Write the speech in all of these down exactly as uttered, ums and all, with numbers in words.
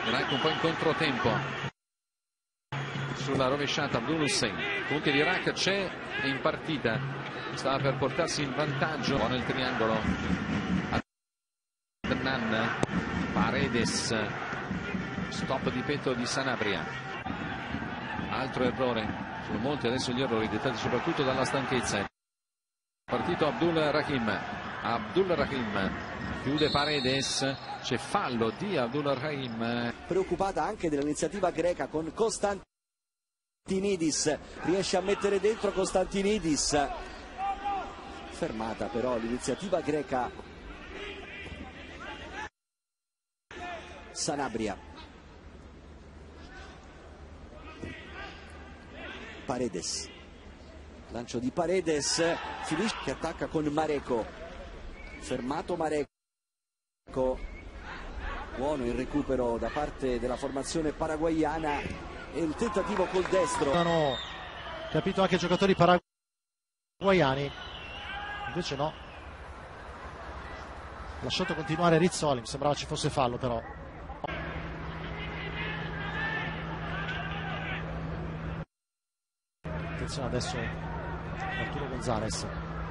anche un po' in controtempo sulla rovesciata. Abdul Hussein, punti di Iraq c'è in partita, stava per portarsi in vantaggio. Buono il triangolo, Adnan, Paredes, stop di petto di Sanabria, altro errore. Sono molti adesso gli errori dettati soprattutto dalla stanchezza. Partito Abdul Rahim, Abdul Rahim chiude Paredes, c'è fallo di Abdul Rahim. Preoccupata anche dell'iniziativa greca con Constantinidis, riesce a mettere dentro Constantinidis, fermata però l'iniziativa greca. Sanabria, Paredes, lancio di Paredes, finisce che attacca con Mareko, fermato Mareko. Buono il recupero da parte della formazione paraguayana e il tentativo col destro. Hanno capito anche i giocatori paraguayani, invece no, lasciato continuare Rizzoli, mi sembrava ci fosse fallo però. Attenzione adesso Arturo Gonzalez,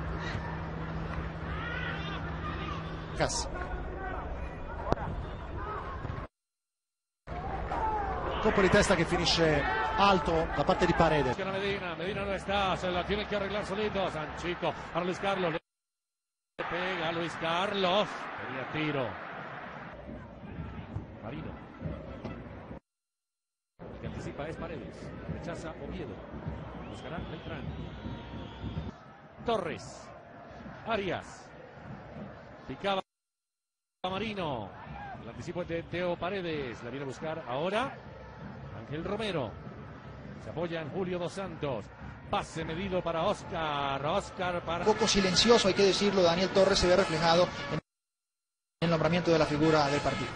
Cas, colpo di testa che finisce alto da parte di Paredes. Medina, Medina no está, se la tiene que arreglar solito. Sanchico para Luis Carlos, le pega a Luis Carlos, quería tiro. Marino, el que anticipa es Paredes, rechaza Oviedo, buscará Beltrán. Torres, Arias, picaba Marino, el anticipo de Teo Paredes, la viene a buscar ahora Ángel Romero, se apoya en Julio Dos Santos, pase medido para Oscar, Oscar para... Un poco silencioso, hay que decirlo, Daniel Torres se ve reflejado en el nombramiento de la figura del partido.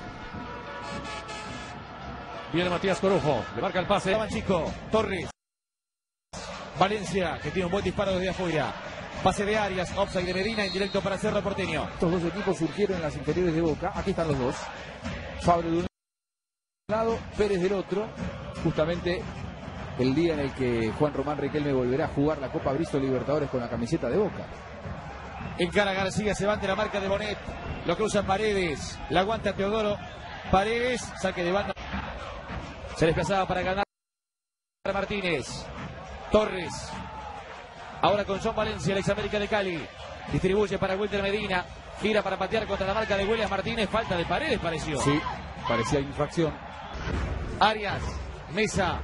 Viene Matías Corujo, le marca el pase. Chico, Torres, Valencia, que tiene un buen disparo desde afuera. Pase de Arias, offside de Medina, en directo para Cerro Porteño. Estos dos equipos surgieron en las inferiores de Boca. Aquí están los dos. Fabre de un lado, Pérez del otro. Justamente el día en el que Juan Román Riquelme volverá a jugar la Copa Bristol Libertadores con la camiseta de Boca. Encara García, se va ante la marca de Bonet. Lo cruza Paredes, la aguanta Teodoro. Paredes, saque de banda. Se desplazaba para ganar Martínez. Torres. Ahora con John Valencia, el ex América de Cali. Distribuye para Wilder Medina. Gira para patear contra la marca de William Martínez. Falta de Paredes, pareció. Sí, parecía infracción. Arias, Mesa.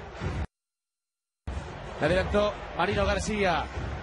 La adelantó Marino García.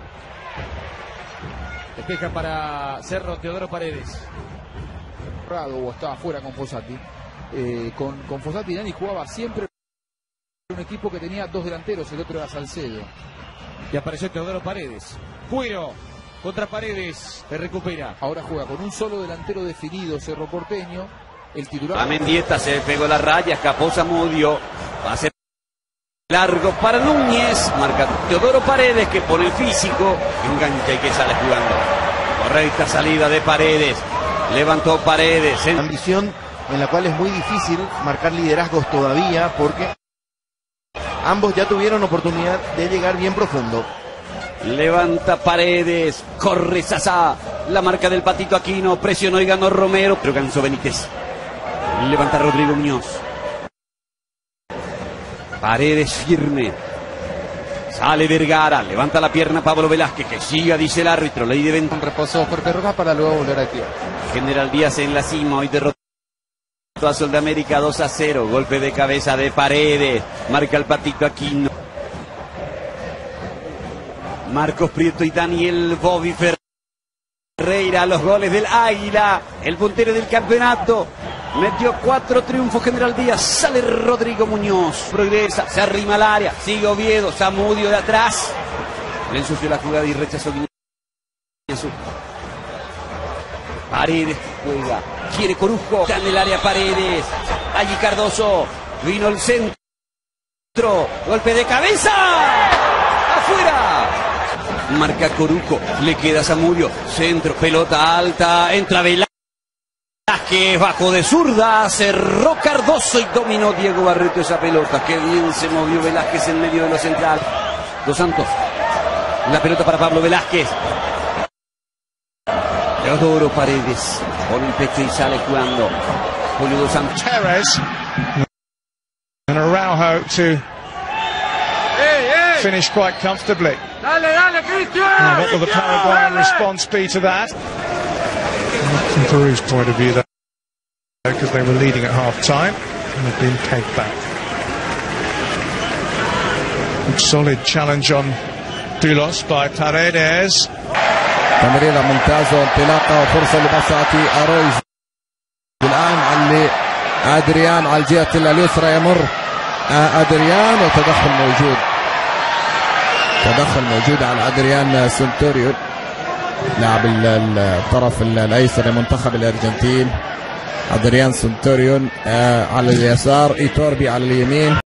Despeja para Cerro Teodoro Paredes. O estaba fuera con Fossati. Eh, con, con Fossati Nani jugaba siempre un equipo que tenía dos delanteros, el otro era Salcedo. Y apareció Teodoro Paredes. Cuero contra Paredes, se recupera. Ahora juega con un solo delantero definido, Cerro Porteño. El titular. A Mendieta se pegó la raya, escapó Zamudio. Pase largo para Núñez. Marca Teodoro Paredes, que por el físico engancha y que sale jugando. Correcta salida de Paredes. Levantó Paredes. En... ambición en la cual es muy difícil marcar liderazgos todavía porque ambos ya tuvieron oportunidad de llegar bien profundo. Levanta Paredes, corre Sasá, la marca del Patito Aquino, presionó y ganó Romero, pero cansó Benítez. Levanta Rodrigo Muñoz. Paredes firme. Sale Vergara, levanta la pierna Pablo Velázquez, que siga, dice el árbitro, ley de venta. Un reposo por Perroga para luego volver a activar. General Díaz en la cima, hoy derrotó a Sol de América dos a cero, golpe de cabeza de Paredes, marca el Patito Aquino. Marcos Prieto y Daniel Bobby Ferreira, los goles del Águila, el puntero del campeonato, metió cuatro triunfos General Díaz, sale Rodrigo Muñoz, progresa, se arrima al área, sigue Oviedo, Zamudio de atrás, le ensució la jugada y rechazó Guiñazú. Paredes juega, quiere Corujo, está en el área Paredes, allí Cardoso, vino el centro, golpe de cabeza, afuera. Marca Corujo, le queda Zamudio, centro, pelota alta, entra Velázquez. Que bajo de zurda, cerró Cardoso y dominó Diego Barreto esa pelota. Qué bien se movió Velázquez en medio de los centrales. Dos Santos. La pelota para Pablo Velázquez. Teodoro Paredes. Con el pecho y sale jugando. Julio Dos Santos. Teres. And Araujo to finish quite comfortably. Dale, dale, Cristian! And what will the Paraguayan response be to that? From Peru's point of view, though, because they were leading at half time and have been pegged back. A solid challenge on Dulos by Paredes. تمريرة ممتازة وانطلاقة وفرصة لبساطي أرويز الآن على أدريان على الجهة اليسرى يمر أدريان وتدخل موجود تدخل موجود على أدريان سنتوريون لاعب الطرف الايسر لمنتخب الارجنتين. أدريان سنتوريون على اليسار، إيتوربي على اليمين.